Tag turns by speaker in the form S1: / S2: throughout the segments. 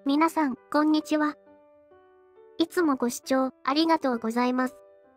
S1: 皆さん、こんにちは。いつもご視聴ありがとうございます。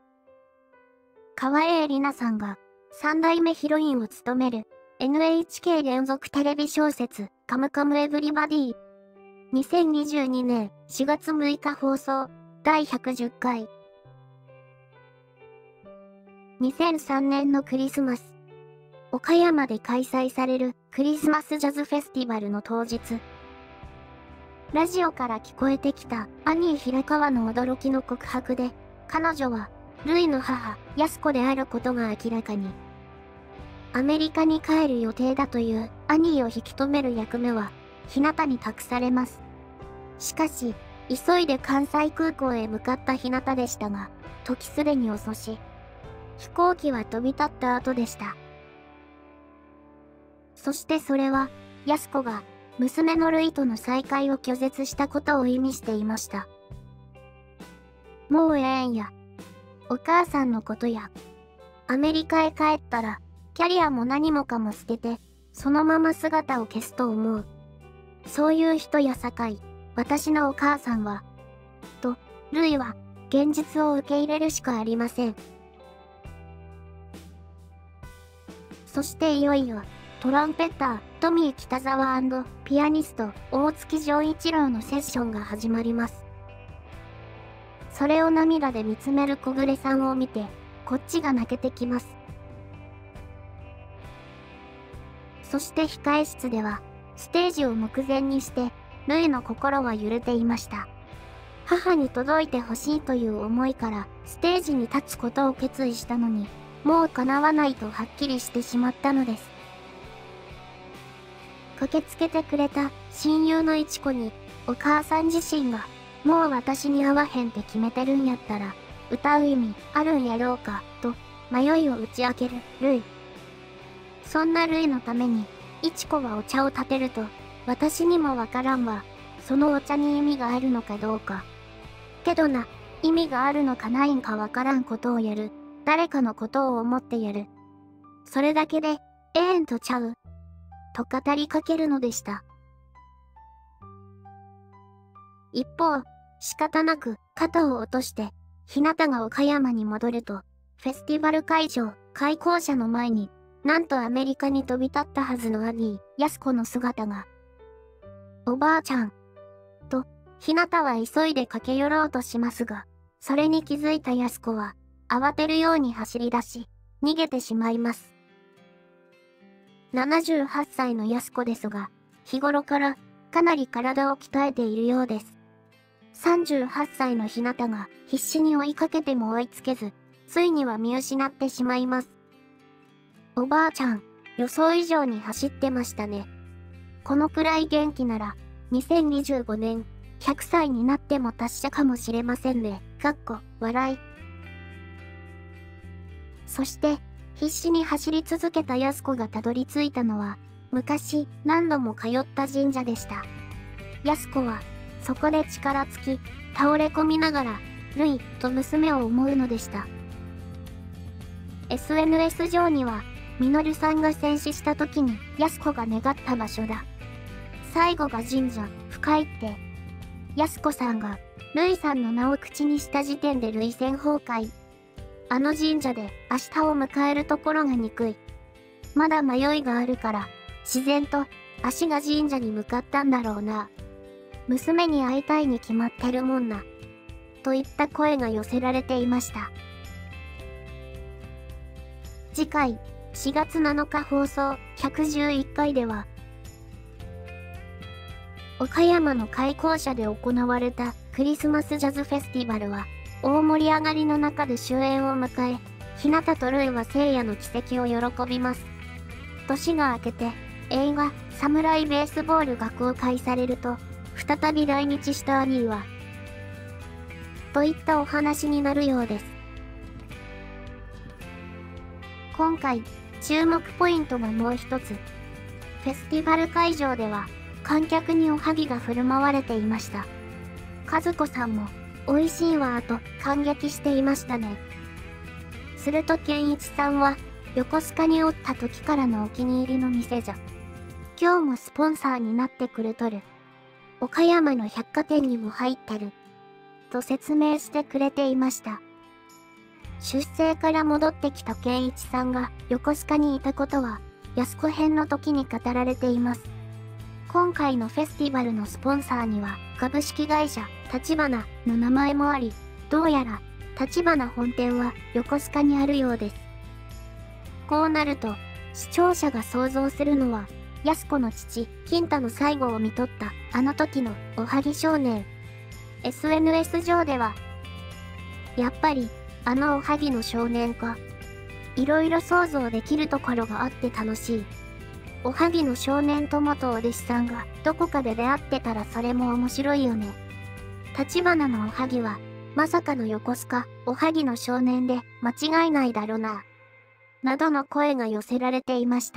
S1: 川栄李奈さんが3代目ヒロインを務める NHK 連続テレビ小説カムカムエヴリバディ。2022年4月6日放送第110回。2003年のクリスマス。岡山で開催されるクリスマスジャズフェスティバルの当日。ラジオから聞こえてきたアニー平川の驚きの告白で、彼女はルイの母、安子であることが明らかに。アメリカに帰る予定だというアニーを引き止める役目は、日向に託されます。しかし、急いで関西空港へ向かった日向でしたが、時すでに遅し、飛行機は飛び立った後でした。そしてそれは、安子が、娘のルイとの再会を拒絶したことを意味していました。もうええんや。お母さんのことや。アメリカへ帰ったら、キャリアも何もかも捨てて、そのまま姿を消すと思う。そういう人やさかい、私のお母さんは。と、ルイは、現実を受け入れるしかありません。そしていよいよ、トランペッター、トミー北沢&ピアニスト、大月丈一郎のセッションが始まります。それを涙で見つめる小暮さんを見て、こっちが泣けてきます。そして控え室では、ステージを目前にして、ルイの心は揺れていました。母に届いてほしいという思いから、ステージに立つことを決意したのに、もう叶わないとはっきりしてしまったのです。駆けつけてくれた親友のいちこに、お母さん自身が、もう私に会わへんって決めてるんやったら、歌う意味あるんやろうか、と、迷いを打ち明ける、ルイ。そんなルイのために、いちこはお茶を立てると、私にもわからんわ、そのお茶に意味があるのかどうか。けどな、意味があるのかないんかわからんことをやる、誰かのことを思ってやる。それだけで、ええんとちゃう。と語りかけるのでした。一方、仕方なく肩を落として、日向が岡山に戻ると、フェスティバル会場、開校者の前に、なんとアメリカに飛び立ったはずのアニー、安子の姿が。おばあちゃん。と、日向は急いで駆け寄ろうとしますが、それに気づいた安子は、慌てるように走り出し、逃げてしまいます。78歳の安子ですが、日頃からかなり体を鍛えているようです。38歳の日向が必死に追いかけても追いつけず、ついには見失ってしまいます。おばあちゃん、予想以上に走ってましたね。このくらい元気なら、2025年、100歳になっても達者かもしれませんね。笑い。そして、必死に走り続けた安子がたどり着いたのは、昔何度も通った神社でした。安子は、そこで力尽き、倒れ込みながら、ルイと娘を思うのでした。SNS 上には、ミノルさんが戦死した時に安子が願った場所だ。最後が神社、深いって。安子さんが、ルイさんの名を口にした時点でルイ戦崩壊。あの神社で明日を迎えるところが憎い。まだ迷いがあるから、自然と足が神社に向かったんだろうな。娘に会いたいに決まってるもんな。といった声が寄せられていました。次回、4月7日放送111回では、岡山の開校舎で行われたクリスマスジャズフェスティバルは、大盛り上がりの中で終焉を迎え、日向とルイは聖夜の奇跡を喜びます。年が明けて、映画、サムライベースボールが公開されると、再び来日したアニーは、といったお話になるようです。今回、注目ポイントがもう一つ。フェスティバル会場では、観客におはぎが振る舞われていました。和子さんも、美味しいわーと感激していましたね。すると健一さんは、横須賀におった時からのお気に入りの店じゃ。今日もスポンサーになってくれとる。 岡山の百貨店にも入ってる。と説明してくれていました。出征から戻ってきた健一さんが横須賀にいたことは、安子編の時に語られています。今回のフェスティバルのスポンサーには、株式会社、立花の名前もあり、どうやら、立花本店は横須賀にあるようです。こうなると、視聴者が想像するのは、安子の父、金太の最後を見とった、あの時の、おはぎ少年。SNS 上では、やっぱり、あのおはぎの少年か。いろいろ想像できるところがあって楽しい。おはぎの少年と元お弟子さんがどこかで出会ってたらそれも面白いよね。立花のおはぎは、まさかの横須賀、おはぎの少年で間違いないだろな。などの声が寄せられていました。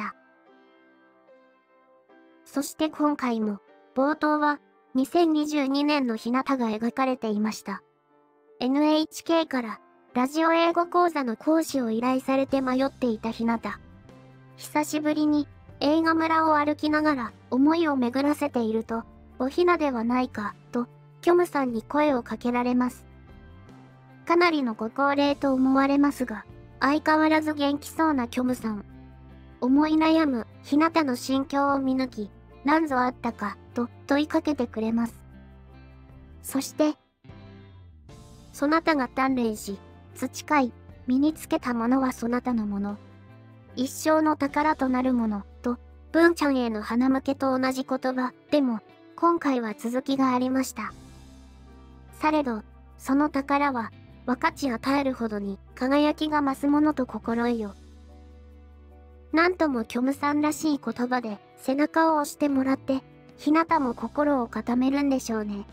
S1: そして今回も、冒頭は、2022年の日向が描かれていました。NHK から、ラジオ英語講座の講師を依頼されて迷っていた日向。久しぶりに、映画村を歩きながら、思いを巡らせていると、おひなではないか、と、キョムさんに声をかけられます。かなりのご高齢と思われますが、相変わらず元気そうなキョムさん。思い悩む、日向の心境を見抜き、何ぞあったか、と問いかけてくれます。そして、そなたが鍛錬し、培い、身につけたものはそなたのもの。一生の宝となるもの、と、文ちゃんへの花向けと同じ言葉、でも、今回は続きがありました。されど、その宝は、分かち与えるほどに、輝きが増すものと心得よ。なんとも虚無さんらしい言葉で、背中を押してもらって、日向も心を固めるんでしょうね。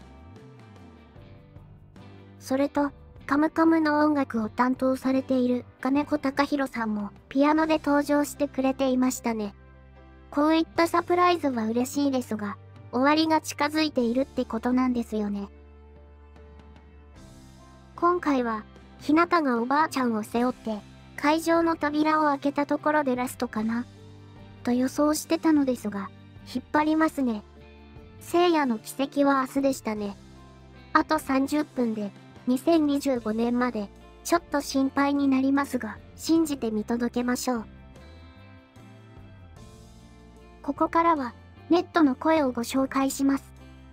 S1: それと、カムカムの音楽を担当されている金子隆弘さんもピアノで登場してくれていましたね。こういったサプライズは嬉しいですが、終わりが近づいているってことなんですよね。今回は、日向がおばあちゃんを背負って会場の扉を開けたところでラストかなと予想してたのですが、引っ張りますね。聖夜の奇跡は明日でしたね。あと30分で、2025年まで、ちょっと心配になりますが、信じて見届けましょう。ここからは、ネットの声をご紹介します。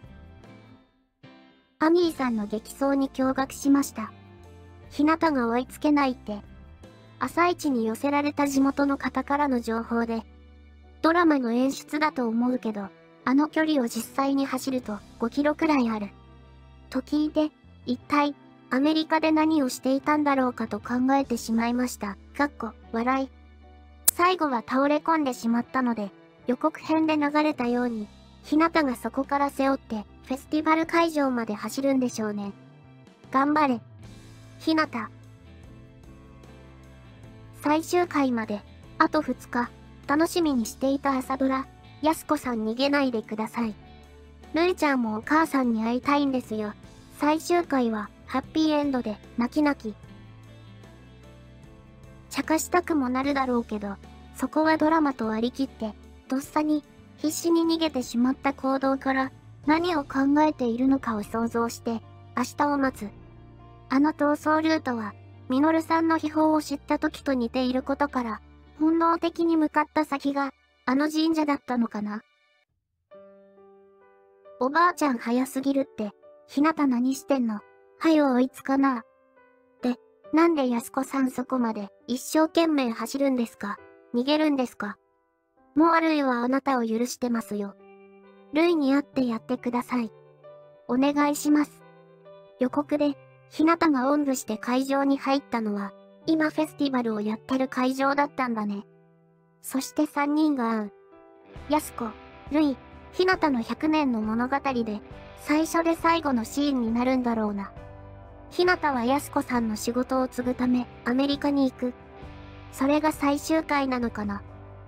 S1: アミーさんの激走に驚愕しました。日向が追いつけないって、朝一に寄せられた地元の方からの情報で、ドラマの演出だと思うけど、あの距離を実際に走ると5キロくらいある。と聞いて、一体、アメリカで何をしていたんだろうかと考えてしまいました。笑い。最後は倒れ込んでしまったので、予告編で流れたように、日向がそこから背負って、フェスティバル会場まで走るんでしょうね。頑張れ。日向。最終回まで、あと2日、楽しみにしていた朝ドラ、やすこさん逃げないでください。るいちゃんもお母さんに会いたいんですよ。最終回は、ハッピーエンドで、泣き泣き。茶化したくもなるだろうけど、そこはドラマと割り切って、とっさに、必死に逃げてしまった行動から、何を考えているのかを想像して、明日を待つ。あの逃走ルートは、ミノルさんの秘宝を知った時と似ていることから、本能的に向かった先が、あの神社だったのかな。おばあちゃん早すぎるって、ひなた何してんの？はよ追いつかな。で、なんでやすこさんそこまで一生懸命走るんですか？逃げるんですか？もうルイはあなたを許してますよ。ルイに会ってやってください。お願いします。予告で、ひなたがおんぶして会場に入ったのは、今フェスティバルをやってる会場だったんだね。そして3人が会う。やすこ、ルイ、ひなたの100年の物語で、最初で最後のシーンになるんだろうな。ひなたはやすこさんの仕事を継ぐため、アメリカに行く。それが最終回なのかな。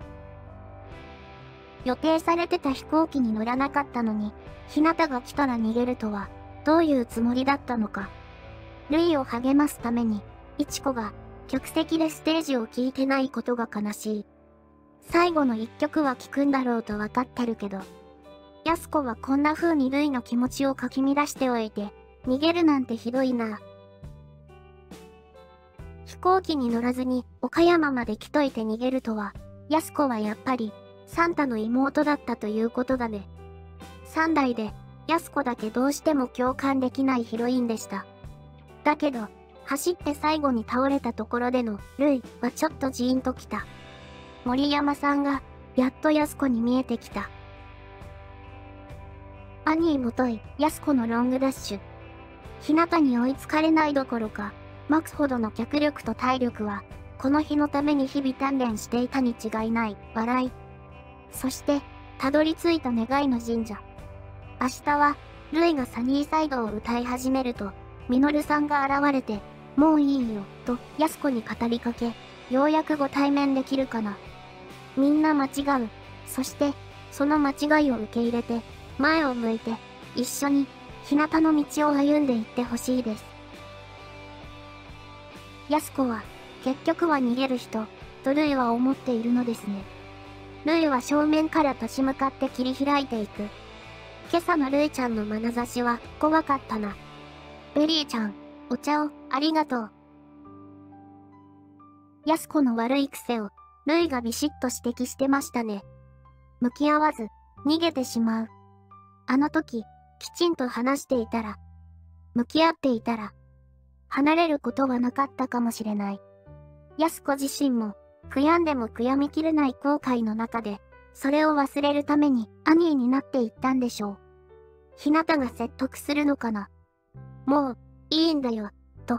S1: 予定されてた飛行機に乗らなかったのに、ひなたが来たら逃げるとは、どういうつもりだったのか。ルイを励ますために、いちこが、客席でステージを聴いてないことが悲しい。最後の一曲は聴くんだろうとわかってるけど、 安子はこんな風にルイの気持ちをかき乱しておいて、逃げるなんてひどいな。飛行機に乗らずに岡山まで来といて逃げるとは、安子はやっぱりサンタの妹だったということだね。3代で安子だけどうしても共感できないヒロインでした。だけど、走って最後に倒れたところでのルイはちょっとジーンときた。森山さんがやっと安子に見えてきた。アニーもとい安子のロングダッシュ。日向に追いつかれないどころか、マックスほどの脚力と体力は、この日のために日々鍛錬していたに違いない、笑い。そして、たどり着いた願いの神社。明日は、ルイがサニーサイドを歌い始めると、ミノルさんが現れて、もういいよ、と、安子に語りかけ、ようやくご対面できるかな。みんな間違う。そして、その間違いを受け入れて、前を向いて、一緒に、日向の道を歩んでいってほしいです。安子は、結局は逃げる人、とルイは思っているのですね。ルイは正面から立ち向かって切り開いていく。今朝のルイちゃんの眼差しは怖かったな。ベリーちゃん、お茶をありがとう。安子の悪い癖を、ルイがビシッと指摘してましたね。向き合わず、逃げてしまう。あの時、きちんと話していたら、向き合っていたら、離れることはなかったかもしれない。安子自身も、悔やんでも悔やみきれない後悔の中で、それを忘れるためにアニーになっていったんでしょう。日向が説得するのかな。もう、いいんだよ、と。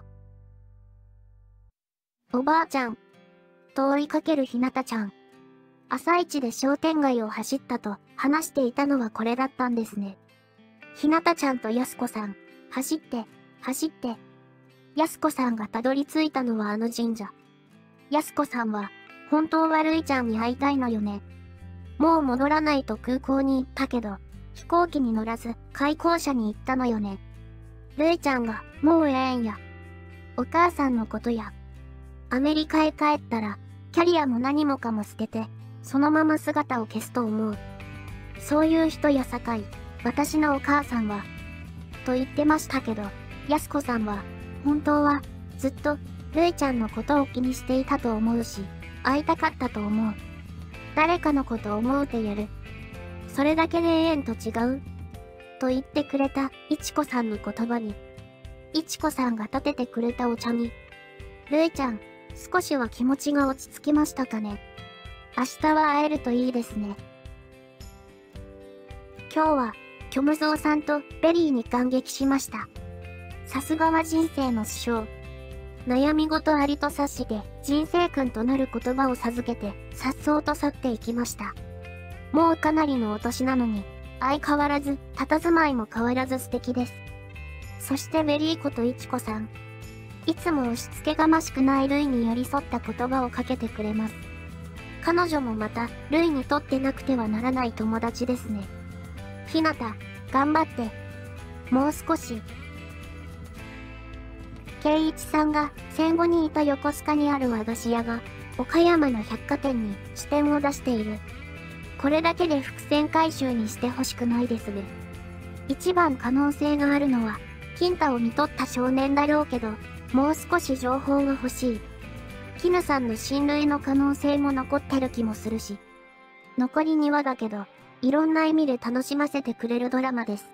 S1: おばあちゃん、と追いかける日向ちゃん。朝一で商店街を走ったと話していたのはこれだったんですね。日向ちゃんと安子さん、走って、走って。安子さんがたどり着いたのはあの神社。安子さんは、本当はルイちゃんに会いたいのよね。もう戻らないと空港に行ったけど、飛行機に乗らず開港車に行ったのよね。ルイちゃんが、もうええんや。お母さんのことや。アメリカへ帰ったら、キャリアも何もかも捨てて、そのまま姿を消すと思う。そういう人やさかい、私のお母さんは、と言ってましたけど、安子さんは、本当は、ずっと、ルイちゃんのことを気にしていたと思うし、会いたかったと思う。誰かのことを思うてやる。それだけでええんと違うと言ってくれた、いちこさんの言葉に、いちこさんが立ててくれたお茶に、ルイちゃん、少しは気持ちが落ち着きましたかね。明日は会えるといいですね。今日は、虚無蔵さんとベリーに感激しました。さすがは人生の師匠。悩み事ありと察して人生訓となる言葉を授けて颯爽と去っていきました。もうかなりのお年なのに相変わらず佇まいも変わらず素敵です。そしてベリーこといちこさん。いつも押し付けがましくないルイに寄り添った言葉をかけてくれます。彼女もまたルイにとってなくてはならない友達ですね。ひなた、頑張って。もう少し。圭一さんが戦後にいた横須賀にある和菓子屋が岡山の百貨店に支店を出している。これだけで伏線回収にしてほしくないですね。一番可能性があるのは金太を見とった少年だろうけど、もう少し情報が欲しい。絹さんの親類の可能性も残ってる気もするし。残り2話だけど、いろんな意味で楽しませてくれるドラマです。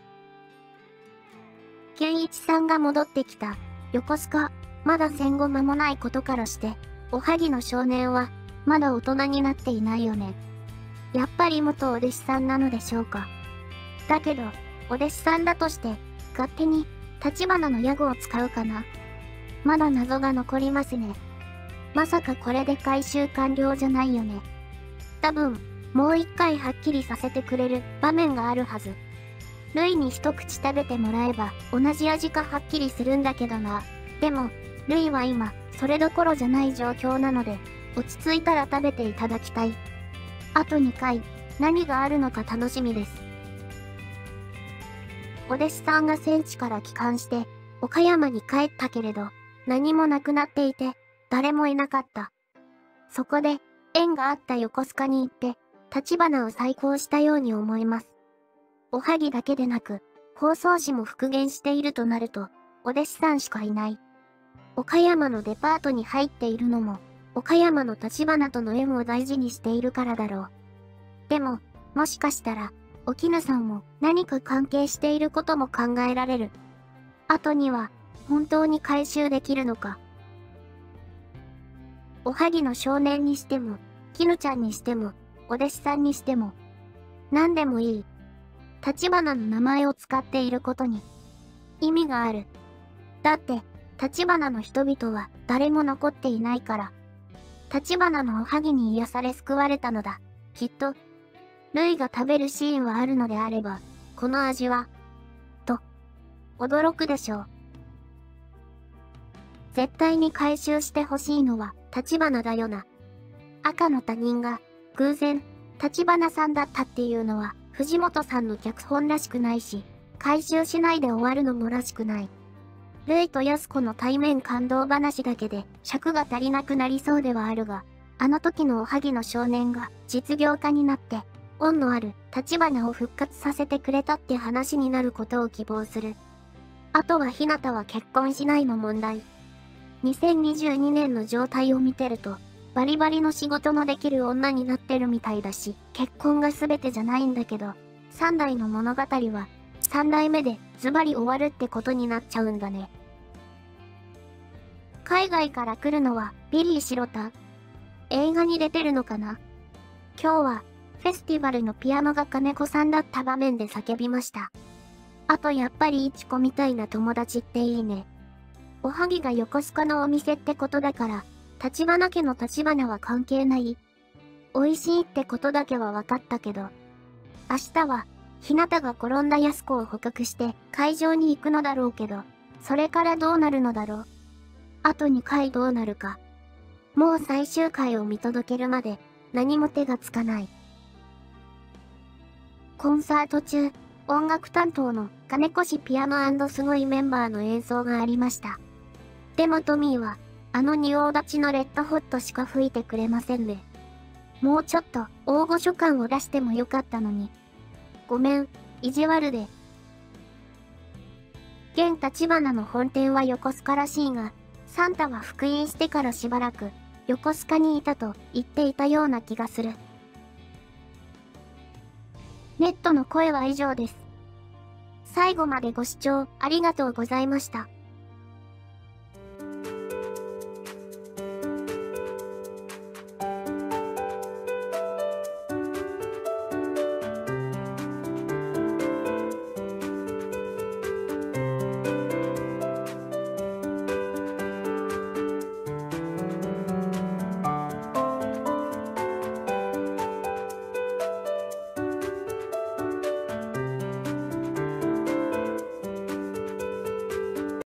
S1: 健一さんが戻ってきた。横須賀、まだ戦後間もないことからして、おはぎの少年は、まだ大人になっていないよね。やっぱり元お弟子さんなのでしょうか。だけど、お弟子さんだとして、勝手に、立花の屋号を使うかな。まだ謎が残りますね。まさかこれで回収完了じゃないよね。多分、もう一回はっきりさせてくれる場面があるはず。ルイに一口食べてもらえば同じ味かはっきりするんだけどな。でも、ルイは今、それどころじゃない状況なので、落ち着いたら食べていただきたい。あと2回、何があるのか楽しみです。お弟子さんが戦地から帰還して、岡山に帰ったけれど、何もなくなっていて、誰もいなかった。そこで、縁があった横須賀に行って、立花を再興したように思います。 おはぎだけでなく、包装紙も復元しているとなると、お弟子さんしかいない。岡山のデパートに入っているのも、岡山の橘との縁を大事にしているからだろう。でも、もしかしたら、お絹さんも何か関係していることも考えられる。後には、本当に回収できるのか。おはぎの少年にしても、絹ちゃんにしても、お弟子さんにしても、何でもいい。橘の名前を使っていることに、意味がある。だって、橘の人々は誰も残っていないから。橘のおはぎに癒され救われたのだ。きっと、ルイが食べるシーンはあるのであれば、この味は、と、驚くでしょう。絶対に回収してほしいのは、橘だよな。赤の他人が、偶然、橘さんだったっていうのは、藤本さんの脚本らしくないし、回収しないで終わるのもらしくない。ルイと安子の対面感動話だけで尺が足りなくなりそうではあるが、あの時のおはぎの少年が実業家になって、恩のある橘を復活させてくれたって話になることを希望する。あとは日向は結婚しないの問題。2022年の状態を見てると、バリバリの仕事のできる女になってるみたいだし、結婚が全てじゃないんだけど、3代の物語は、3代目でズバリ終わるってことになっちゃうんだね。海外から来るのはビリー白田。映画に出てるのかな？今日はフェスティバルのピアノが金子さんだった場面で叫びました。あとやっぱりいちこみたいな友達っていいね。おはぎが横須賀のお店ってことだから、橘家の橘は関係ない。美味しいってことだけは分かったけど。明日は、日向が転んだ安子を捕獲して会場に行くのだろうけど、それからどうなるのだろう。あと2回どうなるか。もう最終回を見届けるまで何も手がつかない。コンサート中、音楽担当の金越ピアノ&すごいメンバーの演奏がありました。でもトミーは、あの仁王立ちのレッドホットしか吹いてくれませんね。もうちょっと大御所感を出してもよかったのに。ごめん、意地悪で。現橘の本店は横須賀らしいが、サンタは復員してからしばらく横須賀にいたと言っていたような気がする。ネットの声は以上です。最後までご視聴ありがとうございました。